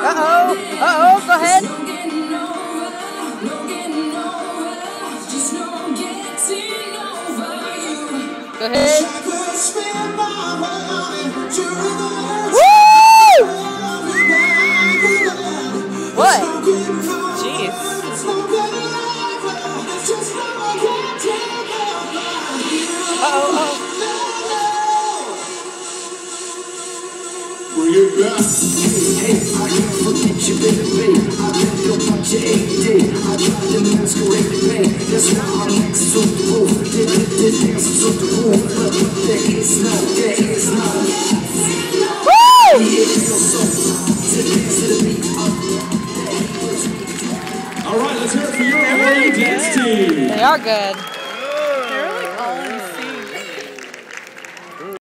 Uh-oh. Uh-oh. Go ahead. Go ahead. Woo! What? Jeez. Uh-oh. Bring it back. Hey, I can't forget you, baby. I let go punch your AD. I tried to masquerade the pain. That's why I'm next to the roof. Did dance to the roof. But there is no. Woo! All right, let's hear it for your ORU dance team. They are good.